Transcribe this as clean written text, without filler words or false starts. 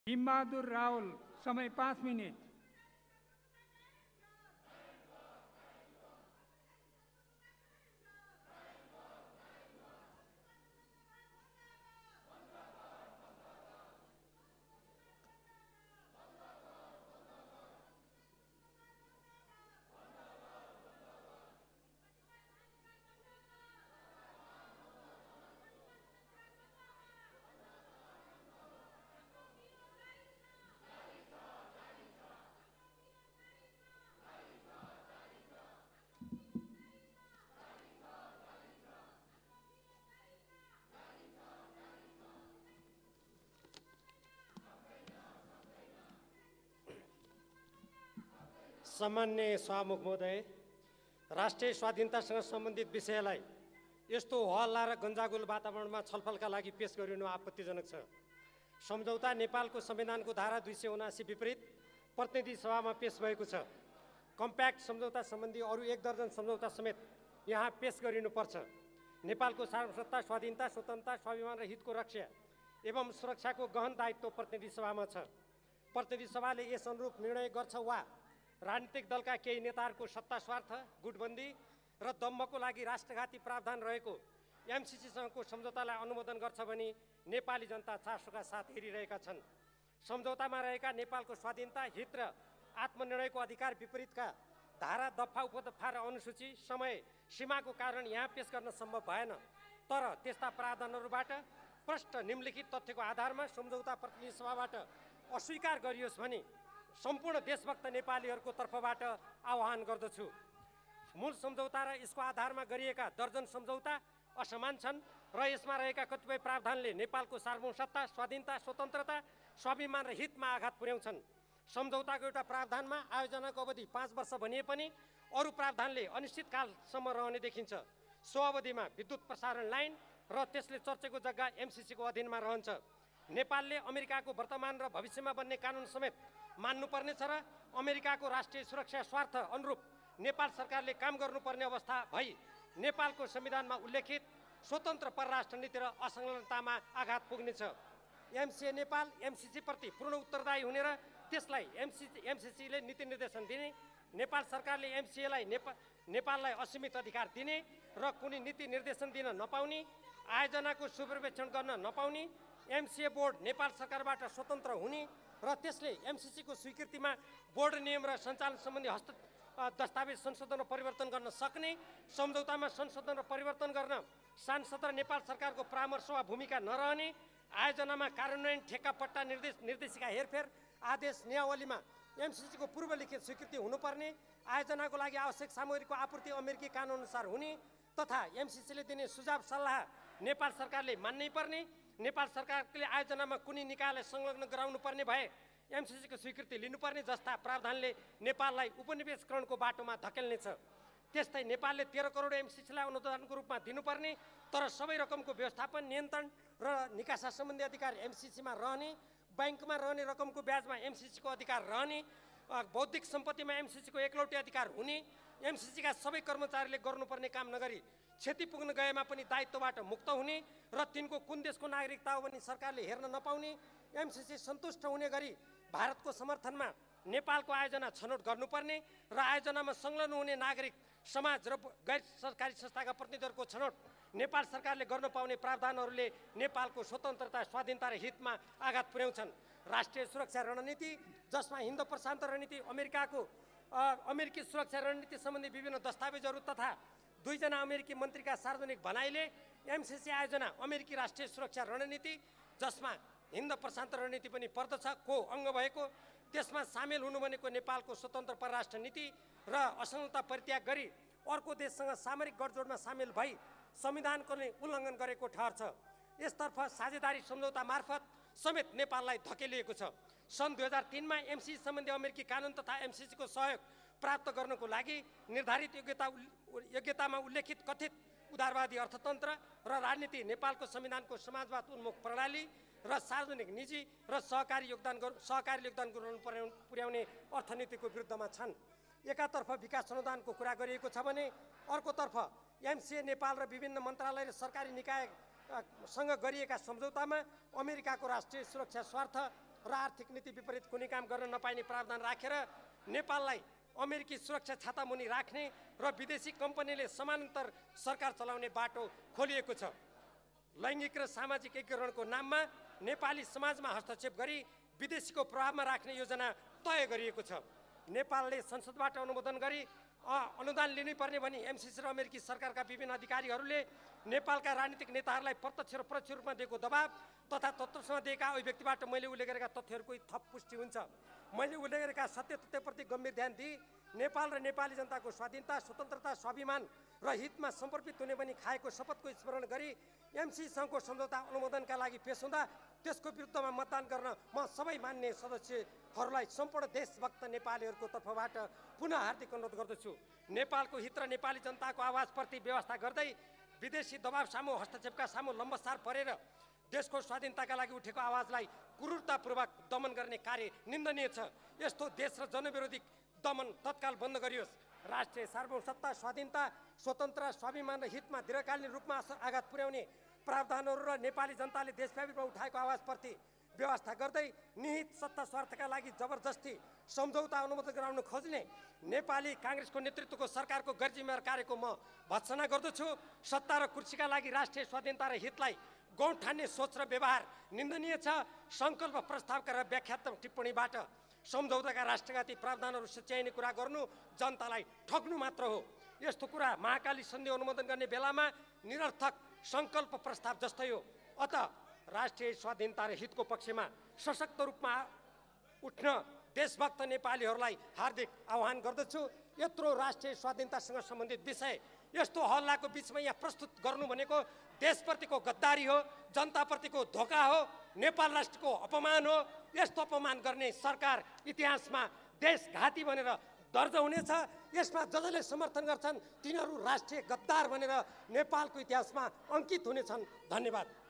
भीमबहादुर रावल, समय 5 मिनट। सम्मान्य सभामुख महोदय, राष्ट्रिय स्वाधीनतासँग सम्बन्धित विषयलाई यस्तो हल्ला र गन्जागुल वातावरणमा छलफलका लागि पेश गरिनु आपत्तिजनक छ। सम्झौता नेपालको संविधानको धारा 279 विपरीत प्रतिनिधि सभामा पेश भएको छ। कम्प्याक्ट सम्झौता सम्बन्धी अरू 1 दर्जन सम्झौता समेत यहाँ पेश गरिनुपर्छ। नेपालको सार्वभौमता, स्वाधीनता, स्वतन्त्रता, स्वाभिमान र हितको रक्षा एवं सुरक्षाको गहन दायित्व प्रतिनिधि सभामा छ। प्रतिनिधि सभाले यस अनुरूप निर्णय गर्छ वा राजनीतिक दलका केही नेताहरूको सत्ता स्वार्थ, गुटबन्दी र दम्भको लागि राष्ट्रघाती प्रावधान रहेको एमसिसीसँगको सम्झौतालाई अनुमोदन गर्छ भनी नेपाली जनता चासोका साथ हेरिरहेका छन्। सम्झौतामा रहेका नेपालको स्वाधीनता, हित र आत्मनिर्णयको अधिकार विपरीतका धारा, दफा, उपदफा र अनुसूची समय सीमाको कारण यहाँ पेश गर्न सम्भव भएन। तर त्यस्ता प्रावधानहरूबाट प्रष्ट निम्नलिखित तथ्यको आधारमा सम्झौता प्रतिनिधि सभाबाट अस्वीकार गरियोस् भनी सम्पूर्ण देशभक्त नेपालीहरूको तर्फबाट आह्वान गर्दछु। मूल सम्झौता र यसको आधारमा गरिएका दर्जन सम्झौता असमान छन् र यसमा रहेका कतिपय प्रावधानले नेपालको सार्वभौमसत्ता, स्वाधीनता, स्वतन्त्रता, स्वाभिमान र हितमा आघात पुर्याउँछन्। सम्झौताको एउटा प्रावधानमा आयोजनाको अवधि 5 वर्ष भनिए पनि अरू प्रावधानले अनिश्चितकालसम्म रहने देखिन्छ। सो अवधिमा विद्युत प्रसारण लाइन र त्यसले चर्चेको जग्गा एमसिसीको अधीनमा रहन्छ। नेपालले अमेरिकाको वर्तमान र भविष्यमा बन्ने कानुन समेत मान्नुपर्नेछ र अमेरिकाको राष्ट्रिय सुरक्षा स्वार्थ अनुरूप नेपाल सरकारले काम गर्नुपर्ने अवस्था भई नेपालको संविधानमा उल्लेखित स्वतन्त्र परराष्ट्र नीति र असंलग्नतामा आघात पुग्नेछ। एमसिए नेपाल एमसिसीप्रति पूर्ण उत्तरदायी हुने र त्यसलाई एमसिसीले नीति निर्देशन दिने, नेपाल सरकारले एमसिएलाई नेपाललाई असीमित अधिकार दिने र कुनै नीति निर्देशन दिन नपाउने, आयोजनाको सुपर्भिजन गर्न नपाउने, एमसिए बोर्ड नेपाल सरकारबाट स्वतन्त्र हुने र त्यसले एमसिसीको स्वीकृतिमा बोर्ड नियम र सञ्चालन सम्बन्धी दस्तावेज संशोधन र परिवर्तन गर्न सक्ने, सम्झौतामा संशोधन र परिवर्तन गर्न सांसद र नेपाल सरकारको परामर्श वा भूमिका नरहने, आयोजनामा कार्यान्वयन, ठेक्का, पट्टा, निर्देशिका, हेरफेर, आदेश, नियावलीमा एमसिसीको पूर्वलिखित स्वीकृति हुनुपर्ने, आयोजनाको लागि आवश्यक सामग्रीको आपूर्ति अमेरिकी कानुनअनुसार हुने तथा एमसिसीले दिने सुझाव सल्लाह नेपाल सरकारले मान्नै पर्ने, नेपाल सरकारले आयोजनामा कुनै निकायलाई संलग्न गराउनु पर्ने भए एमसिसीको स्वीकृति लिनुपर्ने जस्ता प्रावधानले नेपाललाई उपनिवेशकरणको बाटोमा धकेल्नेछ। त्यस्तै नेपालले 13 करोड एमसिसीलाई अनुदानको रूपमा दिनुपर्ने, तर सबै रकमको व्यवस्थापन, नियन्त्रण र निकासा सम्बन्धी अधिकार एमसिसीमा रहने, ब्याङ्कमा रहने रकमको ब्याजमा एमसिसीको अधिकार रहने, बौद्धिक सम्पत्तिमा एमसिसीको एकलौटे अधिकार हुने, एमसिसीका सबै कर्मचारीले गर्नुपर्ने काम नगरी क्षति पुग्न गएमा पनि दायित्वबाट मुक्त हुने र तिनको कुन देशको नागरिकता हो भनी सरकारले हेर्न नपाउने, एमसिसी सन्तुष्ट हुने गरी भारतको समर्थनमा नेपालको आयोजना छनौट गर्नुपर्ने र आयोजनामा संलग्न हुने नागरिक समाज र गैर सरकारी संस्थाका प्रतिनिधिहरूको छनौट नेपाल सरकारले गर्न पाउने प्रावधानहरूले नेपालको स्वतन्त्रता, स्वाधीनता र हितमा आघात पुर्याउँछन्। राष्ट्रिय सुरक्षा रणनीति, जसमा हिन्द प्रशान्त रणनीति, अमेरिकी सुरक्षा रणनीति सम्बन्धी विभिन्न दस्तावेजहरू तथा 2 जना अमेरिकी मन्त्रीका सार्वजनिक भनाइले एमसिसी आयोजना अमेरिकी राष्ट्रिय सुरक्षा रणनीति, जसमा हिन्द प्रशान्त रणनीति पनि पर्दछ, को अङ्ग भएको, त्यसमा सामेल हुनु भनेको नेपालको स्वतन्त्र परराष्ट्र नीति र असंलग्नता परित्याग गरी अर्को देशसँग सामरिक गठजोडमा सामेल भई संविधानको नै उल्लङ्घन गरेको ठहर्छ। यसतर्फ साझेदारी सम्झौता मार्फत समेत नेपाललाई धकेलिएको छ। सन् 2003 मा एमसिसी सम्बन्धी अमेरिकी कानुन तथा एमसिसीको सहयोग प्राप्त गर्नको लागि निर्धारित योग्यतामा उल्लेखित कथित उदारवादी अर्थतन्त्र र राजनीति नेपालको संविधानको समाजवाद उन्मुख प्रणाली र सार्वजनिक, निजी र सहकारी योगदान पुर्याउने अर्थनीतिको विरुद्धमा छन्। एकातर्फ विकास अनुदानको कुरा गरिएको छ भने अर्कोतर्फ एमसिए नेपाल र विभिन्न मन्त्रालय र सरकारी निकायसँग गरिएका सम्झौतामा अमेरिकाको राष्ट्रिय सुरक्षा स्वार्थ र आर्थिक नीति विपरीत कुनै काम गर्न नपाइने प्रावधान राखेर नेपाललाई अमेरिकी सुरक्षा छातामुनि राख्ने र विदेशी कम्पनीले समानान्तर सरकार चलाउने बाटो खोलिएको छ। लैङ्गिक र सामाजिक एकीकरणको नाममा नेपाली समाजमा हस्तक्षेप गरी विदेशीको प्रभावमा राख्ने योजना तय गरिएको छ। नेपालले संसदबाट अनुमोदन गरी अनुदान लिनुपर्ने भनी एमसिसी र अमेरिकी सरकारका विभिन्न अधिकारीहरूले नेपालका राजनीतिक नेताहरूलाई प्रत्यक्ष र परोक्ष रूपमा दिएको दबाब तथा तत्त्वसँग दिएका अभिव्यक्तिबाट मैले उल्लेख गरेका तथ्यहरूको थप पुष्टि हुन्छ। मैले उल्लेख गरेका सत्य तथ्यप्रति गम्भीर ध्यान दिई नेपाल र नेपाली जनताको स्वाधीनता, स्वतन्त्रता, स्वाभिमान र हितमा समर्पित हुने भनी खाएको शपथको स्मरण गरी एमसिसीसँगको सम्झौता अनुमोदनका लागि पेश हुँदा त्यसको विरुद्धमा मतदान गर्न म सबै मान्य सदस्यहरूलाई सम्पूर्ण देशभक्त नेपालीहरूको तर्फबाट पुनः हार्दिक अनुरोध गर्दछु। नेपालको हित र नेपाली जनताको आवाजप्रति व्यवस्था गर्दै विदेशी दबाव सामु हस्तक्षेपका सामु लम्बसार परेर देशको स्वाधीनताका लागि उठेको आवाजलाई क्रूरतापूर्वक दमन गर्ने कार्य निन्दनीय छ। यस्तो देश र जनविरोधी दमन तत्काल बन्द गरियोस्। राष्ट्रिय सार्वभौमसत्ता, स्वाधीनता, स्वतन्त्र, स्वाभिमान र हितमा दीर्घकालीन रूपमा आघात पुर्याउने प्रावधानहरू र नेपाली जनताले देशव्यापी रूपमा उठाएको आवाजप्रति व्यवस्था गर्दै निहित सत्ता स्वार्थका लागि जबरजस्ती सम्झौता अनुमोदन गराउन खोज्ने नेपाली काङ्ग्रेसको नेतृत्वको सरकारको गैरजिम्मेवार कार्यको म भत्सना गर्दछु। सत्ता र कुर्सीका लागि राष्ट्रिय स्वाधीनता र हितलाई गौण ठान्ने सोच र व्यवहार निन्दनीय छ। सङ्कल्प प्रस्तावका र व्याख्यात्मक टिप्पणीबाट सम्झौताका राष्ट्रघाती प्रावधानहरू सच्याइने कुरा गर्नु जनतालाई ठग्नु मात्र हो। यस्तो कुरा महाकाली सन्धि अनुमोदन गर्ने बेलामा निरर्थक सङ्कल्प प्रस्ताव जस्तै हो। अत राष्ट्रिय स्वाधीनता र हितको पक्षमा सशक्त रूपमा उठ्न देशभक्त नेपालीहरूलाई हार्दिक आह्वान गर्दछु। यत्रो राष्ट्रिय स्वाधीनतासँग सम्बन्धित विषय यस्तो हल्लाको बिचमा यहाँ प्रस्तुत गर्नु भनेको देशप्रतिको गद्दारी हो, जनताप्रतिको धोका हो, नेपाल राष्ट्रको अपमान हो। यस्तो अपमान गर्ने सरकार इतिहासमा देशघाती भनेर दर्ज हुनेछ। यसमा जसले समर्थन गर्छन् तिनीहरू राष्ट्रिय गद्दार भनेर नेपालको इतिहासमा अङ्कित हुनेछन्। धन्यवाद।